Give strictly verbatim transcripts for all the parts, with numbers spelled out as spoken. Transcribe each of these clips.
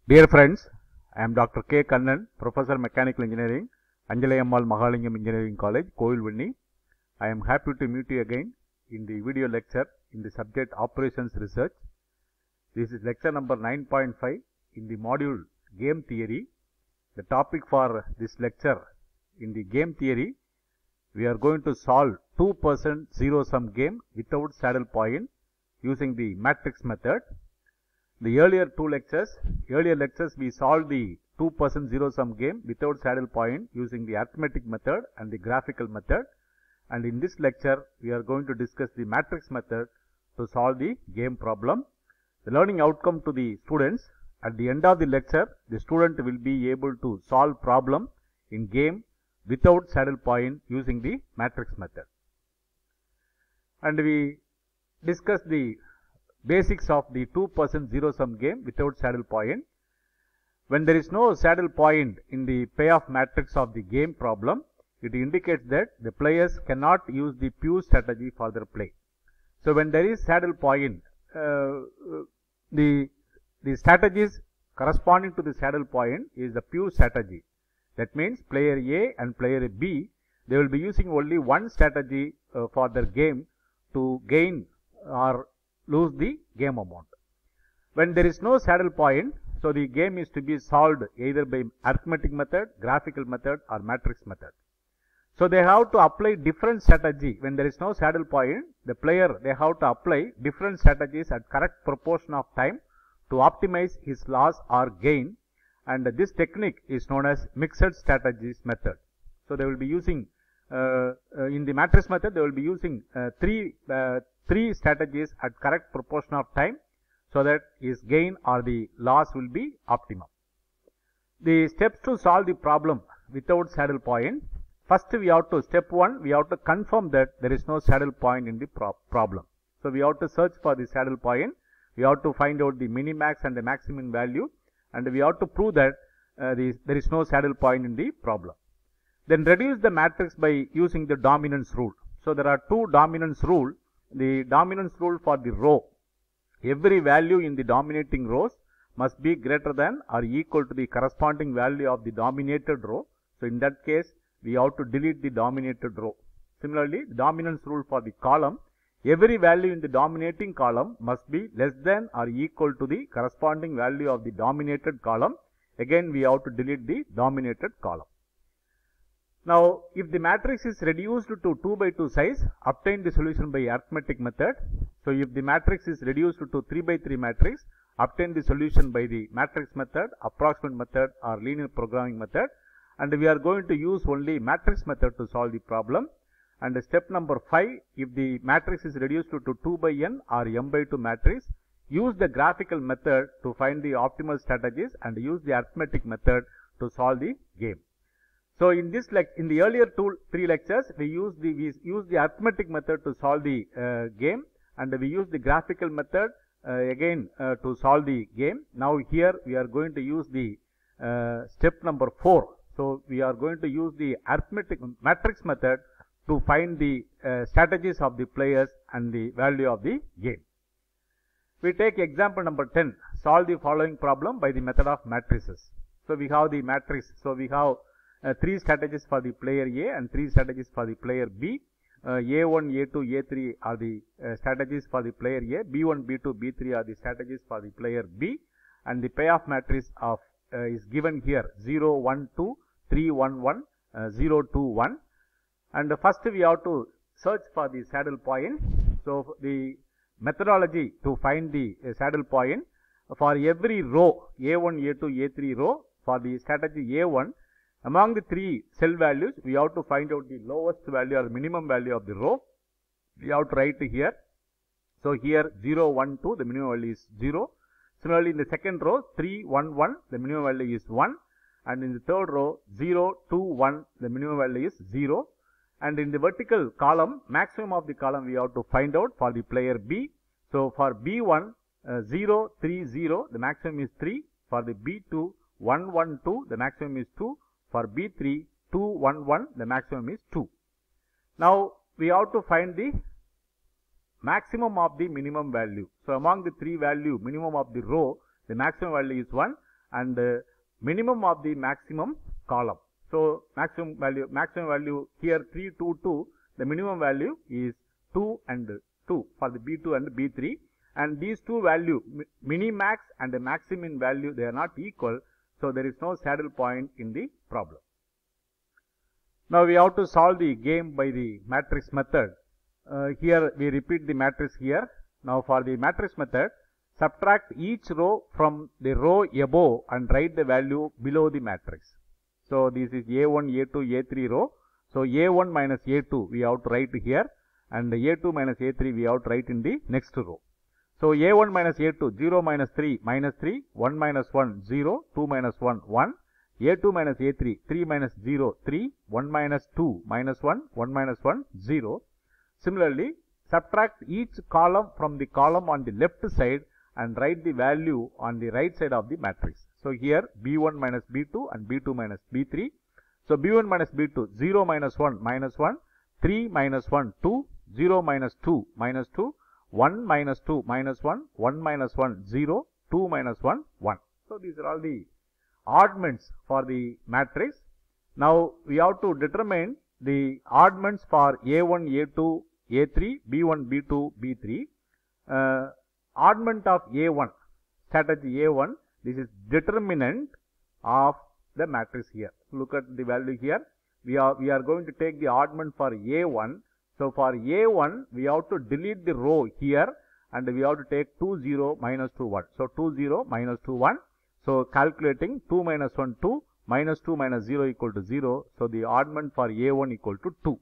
Dear friends, I am Doctor K. Kannan, Professor Mechanical Engineering, Anjalayammal Mahalingam Engineering College, Kovilvanni. I am happy to meet you again in the video lecture in the subject Operations Research. This is lecture number nine point five in the module Game Theory. The topic for this lecture in the game theory, we are going to solve two percent zero-sum game without saddle point using the matrix method. The earlier two lectures, earlier lectures we solved the two percent zero-sum game without saddle point using the arithmetic method and the graphical method. And in this lecture, we are going to discuss the matrix method to solve the game problem. The learning outcome to the students, at the end of the lecture, the student will be able to solve problem in game without saddle point using the matrix method. And we discuss the basics of the two percent zero-sum game without saddle point. When there is no saddle point in the payoff matrix of the game problem, it indicates that the players cannot use the pure strategy for their play. So when there is saddle point, uh, the, the strategies corresponding to the saddle point is the pure strategy. That means player A and player B, they will be using only one strategy uh, for their game to gain or lose the game amount. When there is no saddle point, so the game is to be solved either by arithmetic method, graphical method or matrix method. So they have to apply different strategy. When there is no saddle point, the player, they have to apply different strategies at correct proportion of time to optimize his loss or gain, and this technique is known as mixed strategies method. So they will be using uh, uh, in the matrix method, they will be using uh, three uh, three strategies at correct proportion of time, so that his gain or the loss will be optimum. The steps to solve the problem without saddle point. First, we have to, step one, we have to confirm that there is no saddle point in the pro problem. So we have to search for the saddle point. We have to find out the minimax and the maximum value, and we have to prove that uh, the, there is no saddle point in the problem. Then reduce the matrix by using the dominance rule. So there are two dominance rule. The dominance rule for the row, every value in the dominating rows must be greater than or equal to the corresponding value of the dominated row. So in that case, we have to delete the dominated row. Similarly, the dominance rule for the column, every value in the dominating column must be less than or equal to the corresponding value of the dominated column. Again, we have to delete the dominated column. Now, if the matrix is reduced to two by two size, obtain the solution by arithmetic method. So, if the matrix is reduced to three by three matrix, obtain the solution by the matrix method, approximate method or linear programming method. And we are going to use only matrix method to solve the problem. And step number five, if the matrix is reduced to two by n or m by two matrix, use the graphical method to find the optimal strategies and use the arithmetic method to solve the game. So in this like in the earlier two three lectures, we use the we use the arithmetic method to solve the uh, game, and we use the graphical method uh, again uh, to solve the game. Now here we are going to use the uh, step number four. So we are going to use the arithmetic matrix method to find the uh, strategies of the players and the value of the game. We take example number ten. Solve the following problem by the method of matrices. So we have the matrix. So we have Uh, three strategies for the player A and three strategies for the player B. Uh, A one, A two, A three are the uh, strategies for the player A. B one, B two, B three are the strategies for the player B. And the payoff matrix of uh, is given here zero, one, two, three, one, one, uh, zero, two, one. And uh, first we have to search for the saddle point. So the methodology to find the uh, saddle point, for every row A one, A two, A three row, for the strategy A one, among the three cell values, we have to find out the lowest value or the minimum value of the row. We have to write here. So here zero, one, two, the minimum value is zero. Similarly, in the second row, three, one, one, the minimum value is one. And in the third row, zero, two, one, the minimum value is zero. And in the vertical column, maximum of the column we have to find out for the player B. So for B one, uh, zero, three, zero, the maximum is three. For the B two, one, one, two, the maximum is two. For B three, two, one, one, the maximum is two. Now, we have to find the maximum of the minimum value. So, among the three value minimum of the row, the maximum value is one, and uh, minimum of the maximum column. So maximum value, maximum value here three, two, two, the minimum value is two and two for the B two and B three, and these two value, minimax and the maximum value, they are not equal, so there is no saddle point in the problem. Now we have to solve the game by the matrix method. Uh, here we repeat the matrix here. Now for the matrix method, subtract each row from the row above and write the value below the matrix. So this is A one, A two, A three row. So A one minus A two we have to write here, and A two minus A three we have to write in the next row. So A one minus A two, zero minus three, minus three, one minus one, zero, two minus one, one. A two minus A three, three minus zero, three, one minus two, minus one, one minus one, zero. Similarly, subtract each column from the column on the left side and write the value on the right side of the matrix. So here B one minus B two and B two minus B three. So B one minus B two, zero minus one, minus one, three minus one, two, zero minus two, minus two, one minus two, minus one, one minus one, zero, two minus one, one. So these are all the oddments for the matrix. Now we have to determine the oddments for A one, A two, A three, B one, B two, B three. Uh, oddment of A one, strategy A one, this is determinant of the matrix here. Look at the value here. We are, we are going to take the oddment for A one. So for A one, we have to delete the row here, and we have to take two, zero, minus two, one. So two, zero, minus two, one. So calculating two minus one, two, minus two minus zero equal to zero. So the oddment for A one equal to two.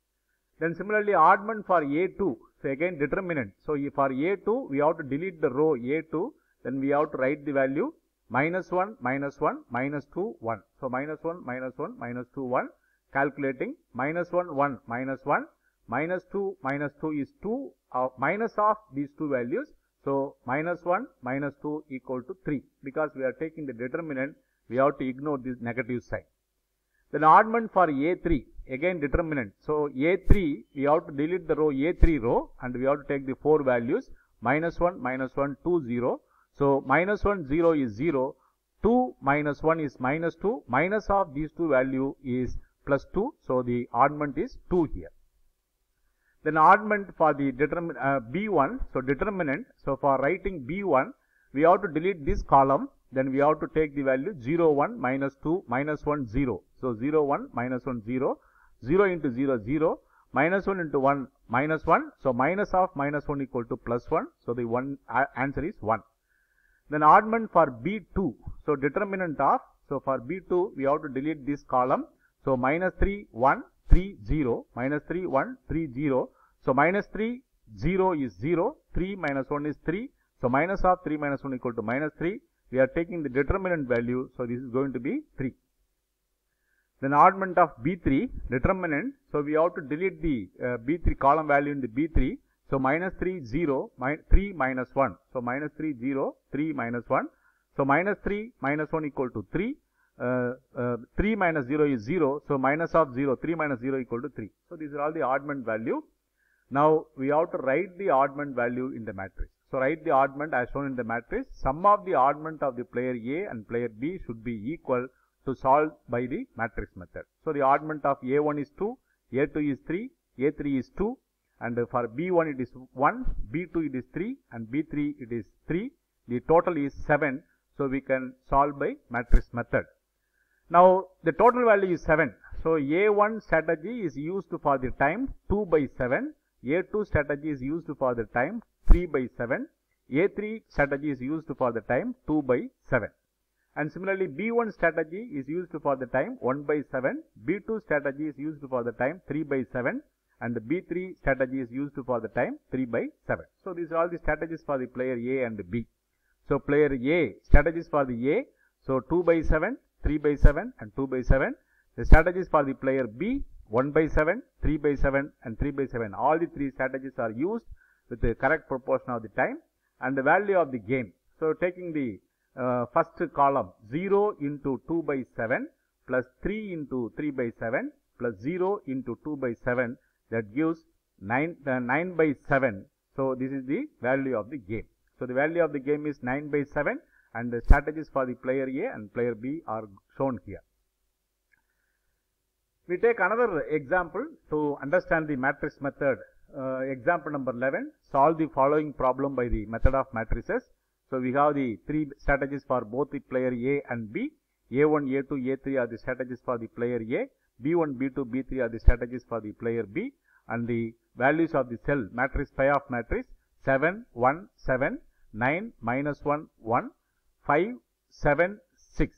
Then similarly oddment for A two. So again determinant. So for A two, we have to delete the row A two. Then we have to write the value minus one, minus one, minus two, one. So minus one, minus one, minus two, one. Calculating minus one, one, minus one. Minus two, minus two is two. Uh, minus of these two values. So minus one, minus two equal to three. Because we are taking the determinant, we have to ignore this negative sign. Then oddment for A three, again determinant. So A three, we have to delete the row A three row, and we have to take the four values, minus one, minus one, two, zero. So minus one, zero is zero, two minus one is minus two, minus of these two value is plus two. So the oddment is two here. Then oddment for the determin uh, B one, so determinant. So for writing B one, we have to delete this column. Then we have to take the value zero, one, minus two, minus one, zero. So zero, one, minus one, zero. zero into zero, zero. Minus one into one, minus one. So minus of minus one equal to plus one. So the one uh, answer is one. Then oddment for B two. So determinant of, so for B two, we have to delete this column. So minus three, one, three, zero. Minus three, one, three, zero. So minus three, zero is zero. three minus one is three. So minus of three minus one equal to minus three. We are taking the determinant value. So this is going to be three. Then oddment of B three, determinant. So we have to delete the uh, B three column value in the B three. So minus three, zero, mi three minus one. So minus three, zero, three minus one. So minus three minus one equal to three. Uh, uh, three minus zero is zero. So minus of zero, three minus zero equal to three. So these are all the oddment value. Now we have to write the oddment value in the matrix. So write the oddment as shown in the matrix. Sum of the oddment of the player A and player B should be equal to solve by the matrix method. So the oddment of A one is two, A two is three, A three is two, and for B one it is one, B two it is three, and B three it is three. The total is seven. So we can solve by matrix method. Now the total value is seven. So A one strategy is used for the time two by seven. A two strategy is used for the time three by seven. A three strategy is used for the time two by seven. And similarly B one strategy is used for the time one by seven. B two strategy is used for the time three by seven. And the B three strategy is used for the time three by seven. So these are all the strategies for the player A and B. So player A, strategies for the A. So two by seven, three by seven and two by seven. The strategies for the player B, one by seven, three by seven and three by seven. All the three strategies are used with the correct proportion of the time and the value of the game. So taking the uh, first column zero into two by seven plus three into three by seven plus zero into two by seven, that gives nine, uh, nine by seven. So this is the value of the game. So the value of the game is nine by seven and the strategies for the player A and player B are shown here. We take another example to understand the matrix method. Uh, example number eleven, solve the following problem by the method of matrices. So we have the three strategies for both the player A and B. A one, A two, A three are the strategies for the player A. B one, B two, B three are the strategies for the player B. And the values of the cell matrix phi of matrix seven, one, seven, nine, minus one, one, five, seven, six.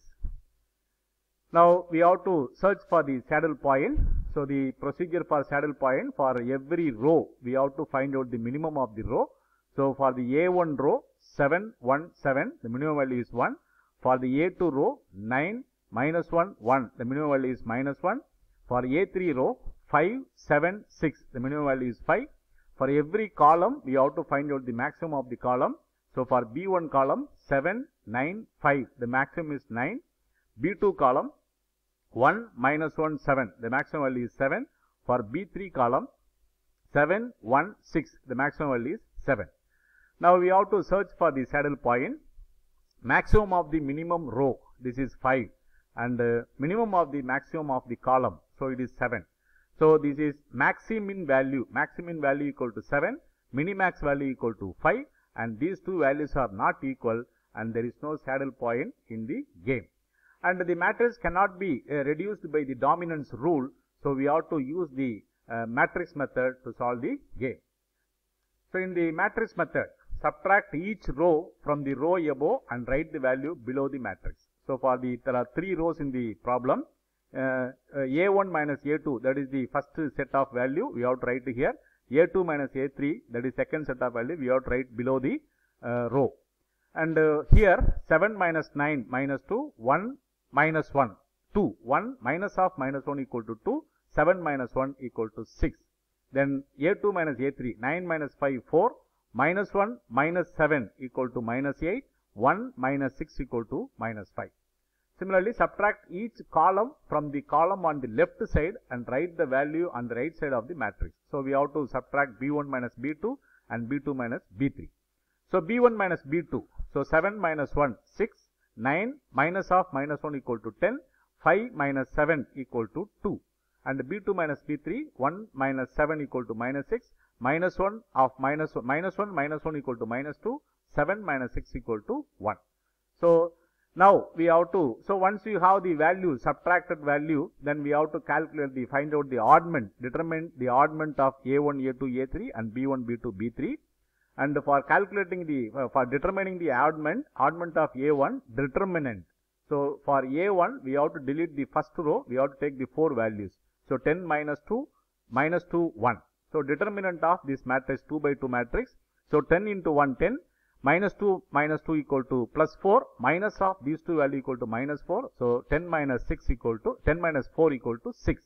Now we have to search for the saddle point. So the procedure for saddle point, for every row we have to find out the minimum of the row. So for the A one row seven, one, seven, the minimum value is one. For the A two row nine, minus one, one, the minimum value is minus one. For A three row five, seven, six, the minimum value is five. For every column we have to find out the maximum of the column. So for B one column seven, nine, five, the maximum is nine. B two column one, minus one, seven, the maximum value is seven. For B three column seven, one, six, the maximum value is seven. Now we have to search for the saddle point. Maximum of the minimum row, this is five, and uh, minimum of the maximum of the column, so it is seven. So this is maximin value, maximin value equal to seven, minimax value equal to five, and these two values are not equal, and there is no saddle point in the game. And the matrix cannot be uh, reduced by the dominance rule, so we have to use the uh, matrix method to solve the game. So in the matrix method, subtract each row from the row above and write the value below the matrix. So for the, there are three rows in the problem. Uh, uh, A one minus A two, that is the first set of value, we have to write here. A two minus A three, that is second set of value, we have to write below the uh, row. And uh, here seven minus nine minus two, one minus one, two, one minus of minus one equal to two, seven minus one equal to six. Then A two minus A three, nine minus five, four, minus one minus seven equal to minus eight, one minus six equal to minus five. Similarly, subtract each column from the column on the left side and write the value on the right side of the matrix. So we have to subtract B one minus B two and B two minus B three. So B one minus B two, so seven minus one, six, nine minus of minus one equal to ten, five minus seven equal to two. And B two minus B three, one minus seven equal to minus six, minus one of minus one, minus one minus one equal to minus two, seven minus six equal to one. So now we have to, so once you have the value, subtracted value, then we have to calculate the, find out the oddment, determine the oddment of A one, A two, A three and B one, B two, B three. And for calculating the, uh, for determining the oddment, oddment of A one, determinant. So for A one, we have to delete the first row, we have to take the four values. So ten minus two, minus two, one. So determinant of this matrix, two by two matrix. So ten into one, ten. Minus two minus two equal to plus four, minus of these two value equal to minus four. So ten minus six equal to, ten minus four equal to six.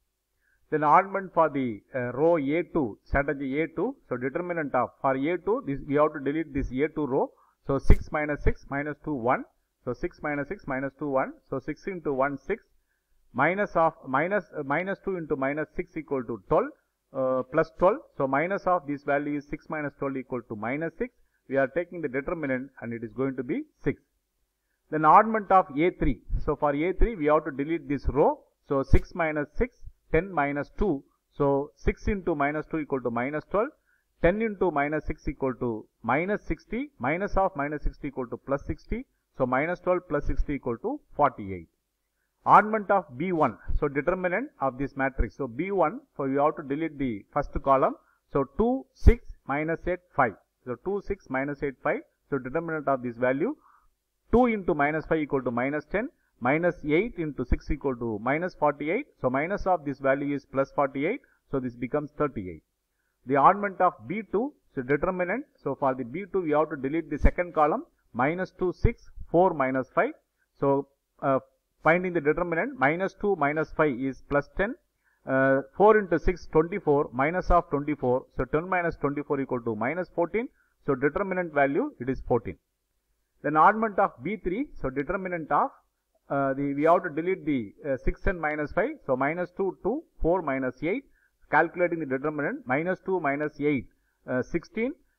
Then oddment for the uh, row A two, strategy A two. So determinant of, for A two, this we have to delete this A two row. So six minus six minus two, one. So six minus six minus two, one. So six into one, six. Minus of, minus, uh, minus two into minus six equal to twelve, uh, plus twelve. So minus of this value is six minus twelve equal to minus six. We are taking the determinant and it is going to be six. Then oddment of A three. So for A three, we have to delete this row. So six minus six, ten minus two. So six into minus two equal to minus twelve. ten into minus six equal to minus sixty. Minus of minus sixty equal to plus sixty. So minus twelve plus sixty equal to forty-eight. Oddment of B one. So determinant of this matrix. So B one, so you have to delete the first column. So two, six, minus eight, five. So two, six, minus eight, five. So determinant of this value. two into minus five equal to minus ten. Minus eight into six equal to minus forty-eight. So minus of this value is plus forty-eight. So this becomes thirty-eight. The oddment of B two. So determinant. So for the B two, we have to delete the second column. Minus two, six, four, minus five. So uh, finding the determinant, minus two minus five is plus ten. Uh, four into six, twenty-four, minus of twenty-four. So ten minus twenty-four equal to minus fourteen. So determinant value, it is fourteen. Then oddment of B three. So determinant of, uh, the we have to delete the uh, six and minus five. So minus two, two, four minus eight. Calculating the determinant, minus two minus eight, uh, sixteen.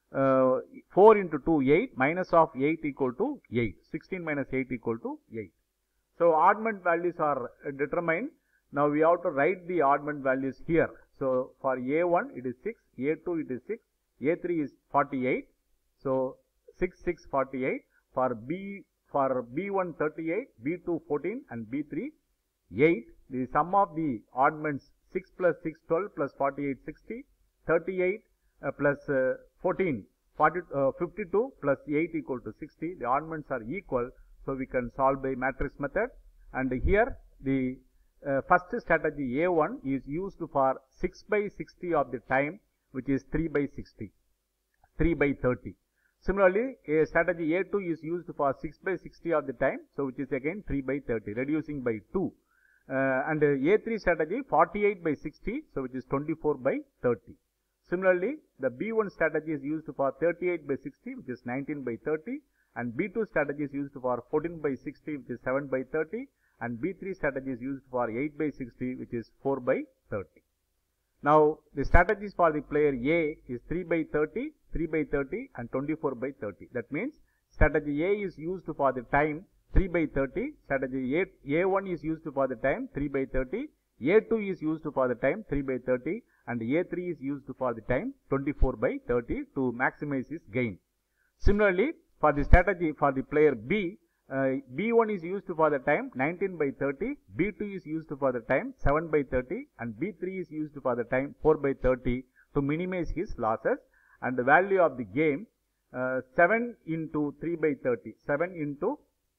uh, four into two, eight, minus of eight equal to eight. sixteen minus eight equal to eight. So oddment values are determined. Now we have to write the oddment values here. So for A one it is six, A two it is six, A three is forty-eight. So six, six, forty-eight. For B, for B one thirty-eight, B two fourteen and B three eight. The sum of the oddments six plus six, twelve plus forty-eight, sixty, thirty-eight uh, plus uh, fourteen, forty, uh, fifty-two plus eight equal to sixty. The oddments are equal, so we can solve by matrix method. And here the uh, first strategy A one is used for six by sixty of the time, which is three by sixty, three by thirty. Similarly, a strategy A two is used for six by sixty of the time, so which is again three by thirty, reducing by two. Uh, and uh, A three strategy forty-eight by sixty, so which is twenty-four by thirty. Similarly, the B one strategy is used for thirty-eight by sixty, which is nineteen by thirty, and B two strategy is used for fourteen by sixty, which is seven by thirty, and B three strategy is used for eight by sixty, which is four by thirty. Now, the strategies for the player A is three by thirty, three by thirty and twenty-four by thirty. That means strategy A is used for the time three by thirty, strategy A, A one is used for the time three by thirty, A two is used for the time three by thirty, and A three is used for the time twenty-four by thirty to maximize his gain. Similarly, for the strategy for the player B, uh, B one is used for the time nineteen by thirty, B two is used for the time seven by thirty, and B three is used for the time four by thirty to minimize his losses. And the value of the game, uh, seven into three by thirty, seven into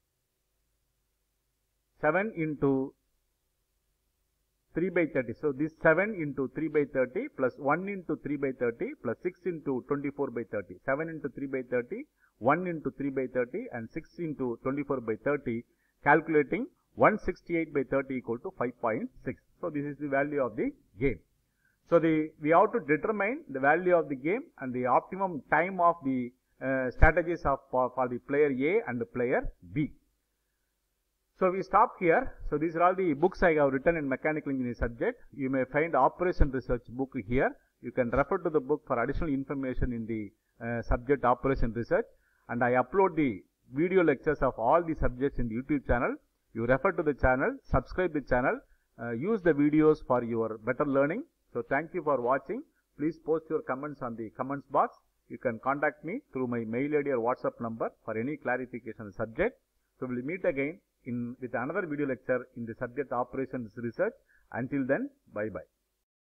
seven into three by thirty. So this seven into three by thirty plus one into three by thirty plus six into twenty-four by thirty. seven into three by thirty, one into three by thirty and six into twenty-four by thirty, calculating one hundred sixty-eight by thirty equal to five point six. So this is the value of the game. So the we have to determine the value of the game and the optimum time of the uh, strategies of for, for the player A and the player B. So we stop here. So these are all the books I have written in mechanical engineering subject. You may find operation research book here. You can refer to the book for additional information in the uh, subject operation research. And I upload the video lectures of all the subjects in the YouTube channel. You refer to the channel, subscribe the channel, uh, use the videos for your better learning. So thank you for watching. Please post your comments on the comments box. You can contact me through my mail I D or WhatsApp number for any clarification on the subject. So we'll meet again in with another video lecture in the subject operations research. Until then, bye bye.